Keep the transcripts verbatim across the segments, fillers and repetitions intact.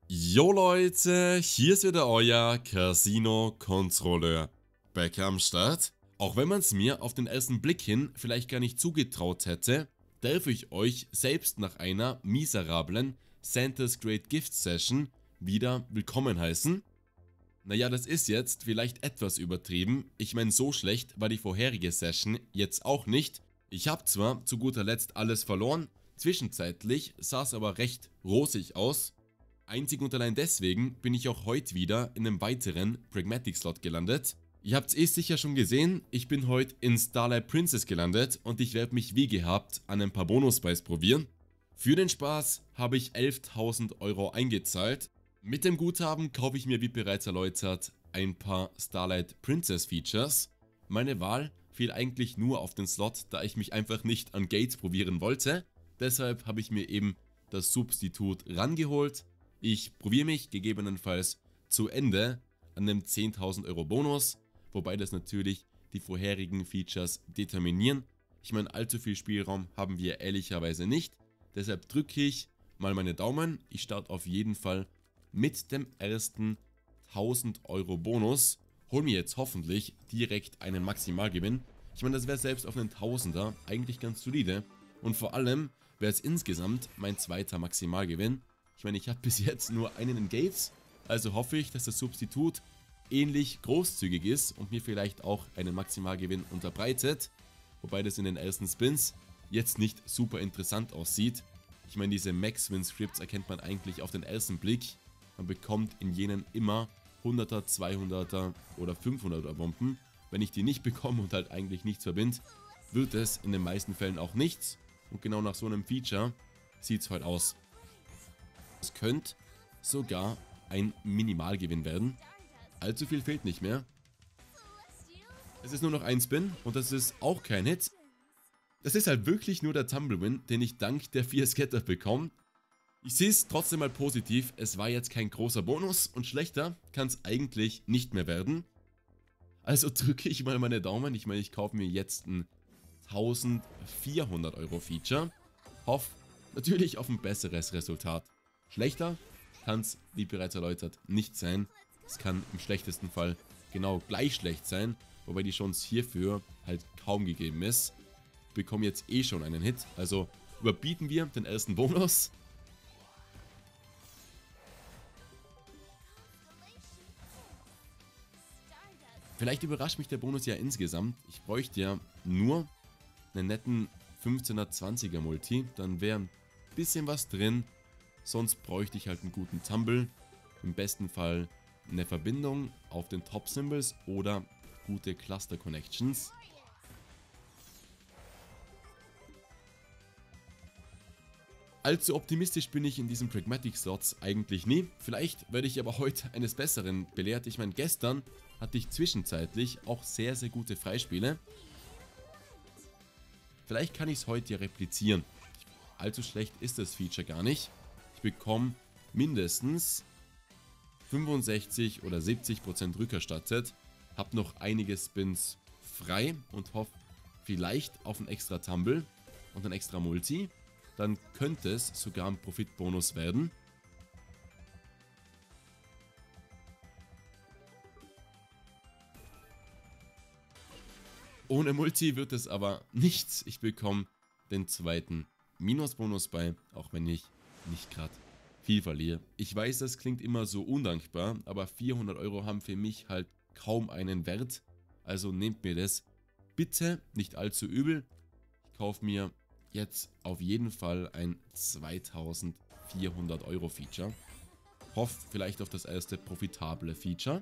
Jo Leute, hier ist wieder euer Casino-Kontrolleur. Back am Start. Auch wenn man es mir auf den ersten Blick hin vielleicht gar nicht zugetraut hätte, darf ich euch selbst nach einer miserablen Santa's Great Gift Session wieder willkommen heißen. Naja, das ist jetzt vielleicht etwas übertrieben. Ich meine, so schlecht war die vorherige Session jetzt auch nicht. Ich habe zwar zu guter Letzt alles verloren, zwischenzeitlich sah es aber recht rosig aus. Einzig und allein deswegen bin ich auch heute wieder in einem weiteren Pragmatic Slot gelandet. Ihr habt es eh sicher schon gesehen, ich bin heute in Starlight Princess gelandet und ich werde mich wie gehabt an ein paar Bonus-Buys probieren. Für den Spaß habe ich elftausend Euro eingezahlt. Mit dem Guthaben kaufe ich mir, wie bereits erläutert, ein paar Starlight Princess Features. Meine Wahl fiel eigentlich nur auf den Slot, da ich mich einfach nicht an Gates probieren wollte. Deshalb habe ich mir eben das Substitut rangeholt. Ich probiere mich gegebenenfalls zu Ende an einem zehntausend Euro Bonus, wobei das natürlich die vorherigen Features determinieren. Ich meine, allzu viel Spielraum haben wir ehrlicherweise nicht, deshalb drücke ich mal meine Daumen. Ich starte auf jeden Fall mit dem ersten tausend Euro Bonus, hol mir jetzt hoffentlich direkt einen Maximalgewinn. Ich meine, das wäre selbst auf einen Tausender eigentlich ganz solide und vor allem wäre es insgesamt mein zweiter Maximalgewinn. Ich meine, ich habe bis jetzt nur einen in Gates, also hoffe ich, dass das Substitut ähnlich großzügig ist und mir vielleicht auch einen Maximalgewinn unterbreitet. Wobei das in den ersten Spins jetzt nicht super interessant aussieht. Ich meine, diese Max-Win-Scripts erkennt man eigentlich auf den ersten Blick. Man bekommt in jenen immer hunderter, zweihunderter oder fünfhunderter Bomben. Wenn ich die nicht bekomme und halt eigentlich nichts verbinde, wird es in den meisten Fällen auch nichts. Und genau nach so einem Feature sieht es heute aus. Es könnte sogar ein Minimalgewinn werden. Allzu viel fehlt nicht mehr. Es ist nur noch ein Spin und das ist auch kein Hit. Das ist halt wirklich nur der Tumblewin, den ich dank der vier Scatter bekomme. Ich sehe es trotzdem mal positiv, es war jetzt kein großer Bonus und schlechter kann es eigentlich nicht mehr werden. Also drücke ich mal meine Daumen. Ich meine, ich kaufe mir jetzt ein eintausendvierhundert Euro Feature. Hoffe natürlich auf ein besseres Resultat. Schlechter kann es, wie bereits erläutert, nicht sein. Es kann im schlechtesten Fall genau gleich schlecht sein, wobei die Chance hierfür halt kaum gegeben ist. Ich bekomme jetzt eh schon einen Hit, also überbieten wir den ersten Bonus. Vielleicht überrascht mich der Bonus ja insgesamt. Ich bräuchte ja nur einen netten fünfzehner, zwanziger Multi, dann wäre ein bisschen was drin. Sonst bräuchte ich halt einen guten Tumble, im besten Fall eine Verbindung auf den Top Symbols oder gute Cluster Connections. Allzu optimistisch bin ich in diesen Pragmatic Slots eigentlich nie. Vielleicht werde ich aber heute eines Besseren belehrt. Ich meine, gestern hatte ich zwischenzeitlich auch sehr, sehr gute Freispiele. Vielleicht kann ich es heute ja replizieren. Allzu schlecht ist das Feature gar nicht. Ich bekomme mindestens fünfundsechzig oder siebzig Prozent rückerstattet, habe noch einige Spins frei und hoffe vielleicht auf einen extra Tumble und ein extra Multi. Dann könnte es sogar ein Profitbonus werden. Ohne Multi wird es aber nichts. Ich bekomme den zweiten Minusbonus bei, auch wenn ich nicht gerade viel verliere. Ich weiß, das klingt immer so undankbar, aber vierhundert Euro haben für mich halt kaum einen Wert. Also nehmt mir das bitte nicht allzu übel. Ich kaufe mir jetzt auf jeden Fall ein zweitausendvierhundert Euro Feature. Hoffe vielleicht auf das erste profitable Feature.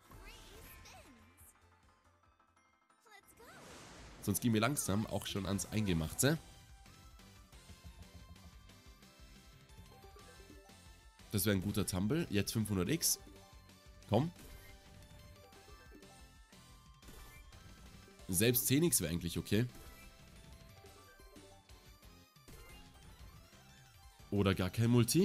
Sonst gehen wir langsam auch schon ans Eingemachte. Das wäre ein guter Tumble. Jetzt fünfhundert X. Komm. Selbst zehn X wäre eigentlich okay. Oder gar kein Multi.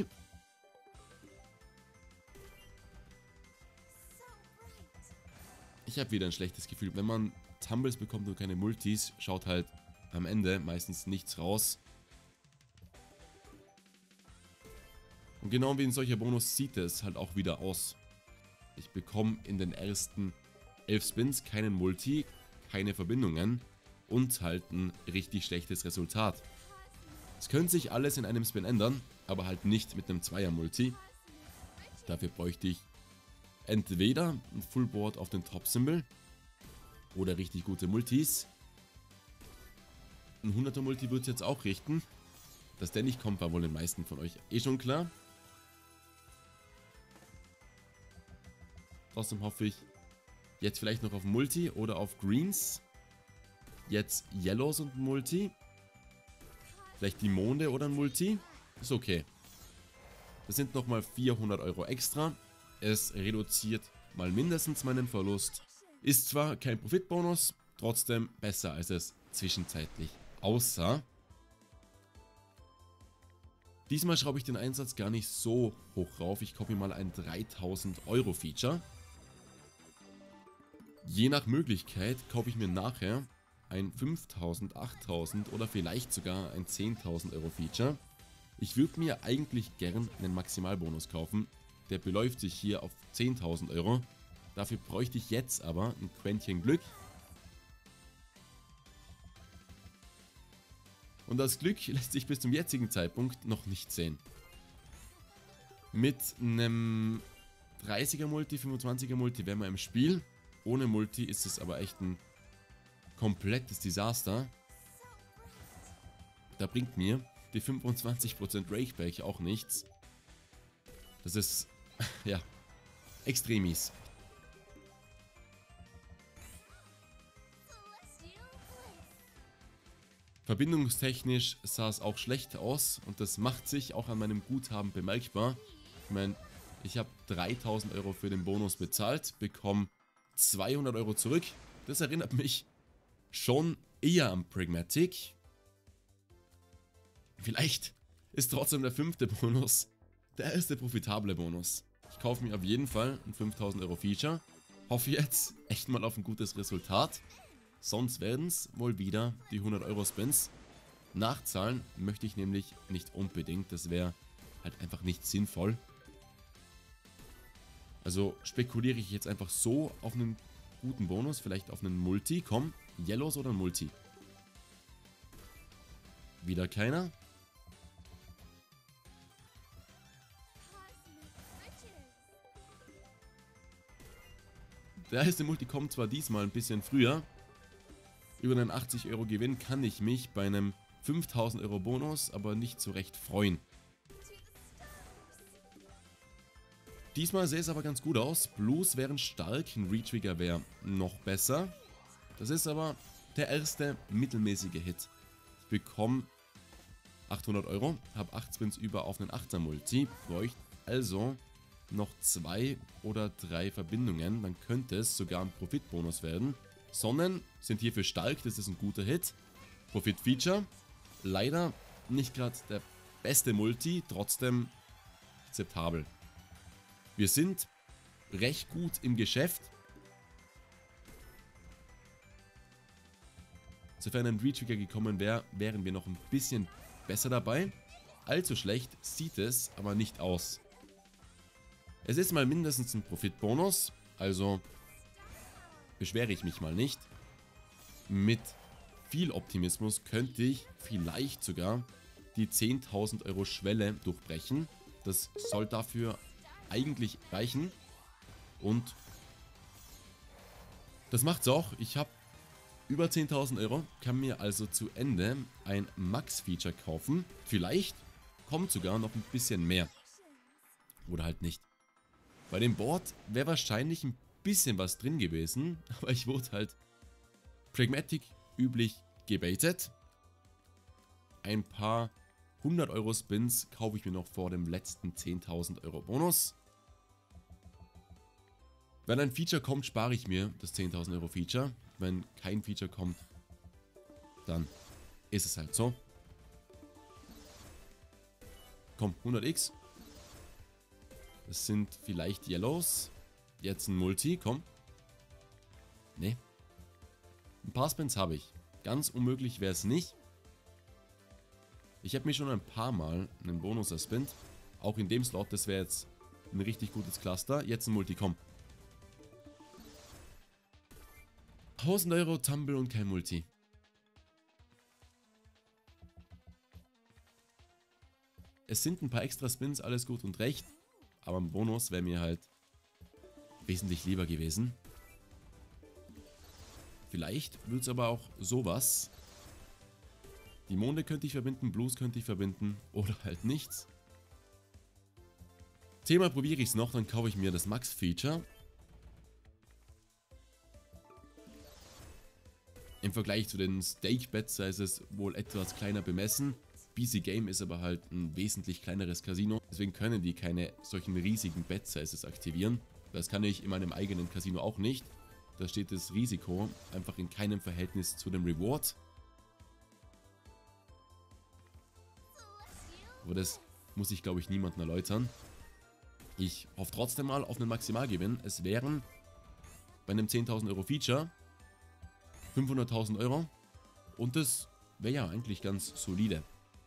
Ich habe wieder ein schlechtes Gefühl. Wenn man Tumbles bekommt und keine Multis, schaut halt am Ende meistens nichts raus. Und genau wie ein solcher Bonus sieht es halt auch wieder aus. Ich bekomme in den ersten elf Spins keinen Multi, keine Verbindungen und halt ein richtig schlechtes Resultat. Es könnte sich alles in einem Spin ändern, aber halt nicht mit einem Zweier-Multi. Dafür bräuchte ich entweder ein Fullboard auf den Top-Symbol oder richtig gute Multis. Ein hunderter-Multi wird es jetzt auch richten. Dass der nicht kommt, war wohl den meisten von euch eh schon klar. Trotzdem hoffe ich jetzt vielleicht noch auf Multi oder auf Greens. Jetzt Yellows und Multi. Vielleicht die Monde oder ein Multi. Ist okay. Das sind nochmal vierhundert Euro extra. Es reduziert mal mindestens meinen Verlust. Ist zwar kein Profitbonus, trotzdem besser als es zwischenzeitlich aussah. Diesmal schraube ich den Einsatz gar nicht so hoch rauf. Ich kaufe mir mal ein dreitausend Euro Feature. Je nach Möglichkeit kaufe ich mir nachher ein fünftausend, achttausend oder vielleicht sogar ein zehntausend Euro Feature. Ich würde mir eigentlich gern einen Maximalbonus kaufen. Der beläuft sich hier auf zehntausend Euro. Dafür bräuchte ich jetzt aber ein Quäntchen Glück. Und das Glück lässt sich bis zum jetzigen Zeitpunkt noch nicht sehen. Mit einem dreißiger Multi, fünfundzwanziger Multi wären wir im Spiel. Ohne Multi ist es aber echt ein komplettes Desaster. Da bringt mir die fünfundzwanzig Prozent Rakeback auch nichts. Das ist, ja, extrem mies. Verbindungstechnisch sah es auch schlecht aus und das macht sich auch an meinem Guthaben bemerkbar. Ich meine, ich habe dreitausend Euro für den Bonus bezahlt, bekomme zweihundert Euro zurück. Das erinnert mich schon eher an Pragmatic. Vielleicht ist trotzdem der fünfte Bonus der erste profitable Bonus. Ich kaufe mir auf jeden Fall ein fünftausend Euro Feature. Hoffe jetzt echt mal auf ein gutes Resultat. Sonst werden es wohl wieder die hundert Euro Spins. Nachzahlen möchte ich nämlich nicht unbedingt. Das wäre halt einfach nicht sinnvoll. Also spekuliere ich jetzt einfach so auf einen guten Bonus. Vielleicht auf einen Multi. Komm, Yellows oder ein Multi. Wieder keiner. Der erste Multi kommt zwar diesmal ein bisschen früher. Über einen achtzig Euro Gewinn kann ich mich bei einem fünftausend Euro Bonus aber nicht so recht freuen. Diesmal sähe es aber ganz gut aus. Blues wären stark, ein Retrigger wäre noch besser. Das ist aber der erste mittelmäßige Hit. Ich bekomme achthundert Euro, habe acht Spins über auf einen achter Multi, bräuchte also noch zwei oder drei Verbindungen, dann könnte es sogar ein Profitbonus werden. Sonnen sind hierfür stark, das ist ein guter Hit. Profit-Feature, leider nicht gerade der beste Multi, trotzdem akzeptabel. Wir sind recht gut im Geschäft. Sofern ein Retrigger gekommen wäre, wären wir noch ein bisschen besser dabei. Allzu schlecht sieht es aber nicht aus. Es ist mal mindestens ein Profitbonus, also beschwere ich mich mal nicht. Mit viel Optimismus könnte ich vielleicht sogar die zehntausend Euro Schwelle durchbrechen. Das soll dafür eigentlich reichen. Und das macht's auch. Ich habe über zehntausend Euro, kann mir also zu Ende ein Max-Feature kaufen. Vielleicht kommt sogar noch ein bisschen mehr. Oder halt nicht. Bei dem Board wäre wahrscheinlich ein bisschen was drin gewesen, aber ich wurde halt Pragmatic üblich gebaitet. Ein paar hundert Euro Spins kaufe ich mir noch vor dem letzten zehntausend Euro Bonus. Wenn ein Feature kommt, spare ich mir das zehntausend Euro Feature. Wenn kein Feature kommt, dann ist es halt so. Komm, hundert X. Das sind vielleicht Yellows. Jetzt ein Multi, komm. Nee. Ein paar Spins habe ich. Ganz unmöglich wäre es nicht. Ich habe mir schon ein paar Mal einen Bonus erspinnt. Auch in dem Slot, das wäre jetzt ein richtig gutes Cluster. Jetzt ein Multicom. tausend Euro Tumble und kein Multi. Es sind ein paar extra Spins, alles gut und recht. Aber ein Bonus wäre mir halt wesentlich lieber gewesen. Vielleicht wird es aber auch sowas. Die Monde könnte ich verbinden, Blues könnte ich verbinden oder halt nichts. Thema probiere ich es noch, dann kaufe ich mir das Max-Feature. Im Vergleich zu den Stake-Bet-Sizes wohl etwas kleiner bemessen. B C Game ist aber halt ein wesentlich kleineres Casino, deswegen können die keine solchen riesigen Bet-Sizes aktivieren. Das kann ich in meinem eigenen Casino auch nicht. Da steht das Risiko einfach in keinem Verhältnis zu dem Reward. Aber das muss ich, glaube ich, niemandem erläutern. Ich hoffe trotzdem mal auf einen Maximalgewinn. Es wären bei einem zehntausend Euro Feature fünfhunderttausend Euro. Und das wäre ja eigentlich ganz solide.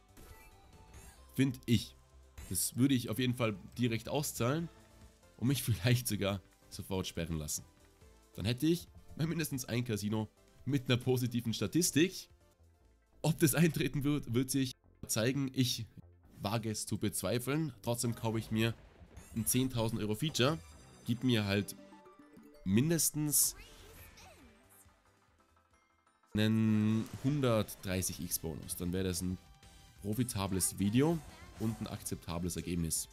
Finde ich. Das würde ich auf jeden Fall direkt auszahlen und mich vielleicht sogar sofort sperren lassen. Dann hätte ich mindestens ein Casino mit einer positiven Statistik. Ob das eintreten wird, wird sich zeigen. Ich wage es zu bezweifeln. Trotzdem kaufe ich mir ein zehntausend Euro Feature. Gibt mir halt mindestens einen hundertdreißig X Bonus. Dann wäre das ein profitables Video und ein akzeptables Ergebnis.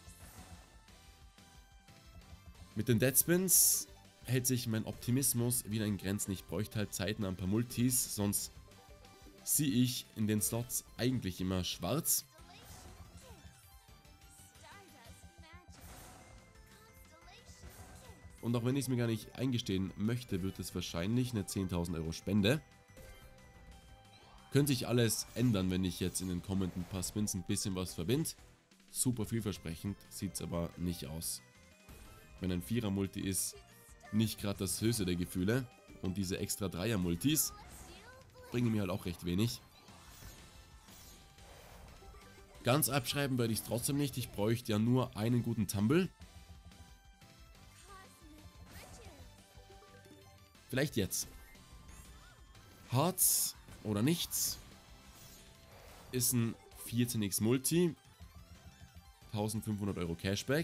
Mit den Deadspins hält sich mein Optimismus wieder in Grenzen. Ich bräuchte halt zeitnah ein paar Multis, sonst sehe ich in den Slots eigentlich immer schwarz. Und auch wenn ich es mir gar nicht eingestehen möchte, wird es wahrscheinlich eine zehntausend Euro Spende. Könnte sich alles ändern, wenn ich jetzt in den kommenden paar Spins ein bisschen was verbinde. Super vielversprechend, sieht es aber nicht aus. Wenn ein Vierer-Multi ist, nicht gerade das höchste der Gefühle. Und diese extra Dreier-Multis bringen mir halt auch recht wenig. Ganz abschreiben werde ich es trotzdem nicht. Ich bräuchte ja nur einen guten Tumble. Vielleicht jetzt. Hearts oder nichts. Ist ein vierzehn X Multi. eintausendfünfhundert Euro Cashback.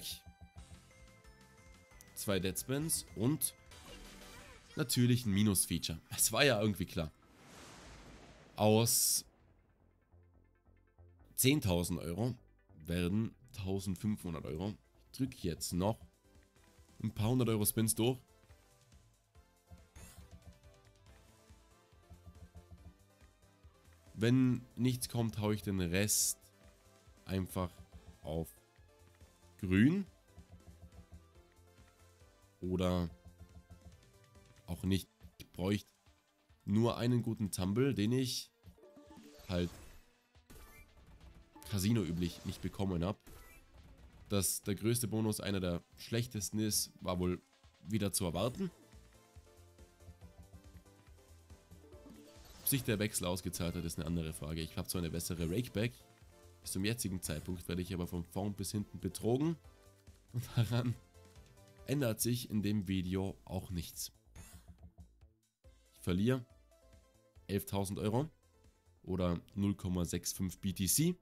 Zwei Deadspins und natürlich ein Minus-Feature. Es war ja irgendwie klar. Aus zehntausend Euro werden eintausendfünfhundert Euro. Ich drücke jetzt noch ein paar hundert Euro Spins durch. Wenn nichts kommt, haue ich den Rest einfach auf grün. Oder auch nicht. Ich bräuchte nur einen guten Tumble, den ich halt Casino üblich nicht bekommen habe. Dass der größte Bonus einer der schlechtesten ist, war wohl wieder zu erwarten. Ob sich der Wechsel ausgezahlt hat, ist eine andere Frage. Ich habe zwar eine bessere Rakeback. Bis zum jetzigen Zeitpunkt werde ich aber von vorn bis hinten betrogen. Und daran ändert sich in dem Video auch nichts. Ich verliere elftausend Euro oder null Komma fünfundsechzig B T C.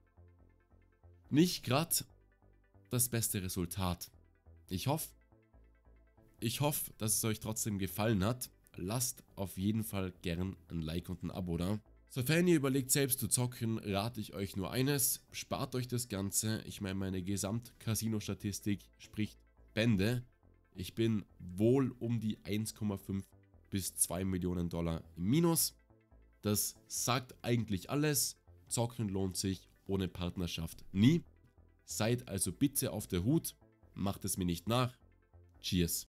Nicht gerade das beste Resultat. Ich hoffe, ich hoffe, dass es euch trotzdem gefallen hat. Lasst auf jeden Fall gern ein Like und ein Abo da. Sofern ihr überlegt selbst zu zocken, rate ich euch nur eines. Spart euch das Ganze. Ich meine, meine Gesamt-Casino-Statistik spricht Bände. Ich bin wohl um die eins Komma fünf bis zwei Millionen Dollar im Minus. Das sagt eigentlich alles. Zocken lohnt sich ohne Partnerschaft nie. Seid also bitte auf der Hut. Macht es mir nicht nach. Cheers.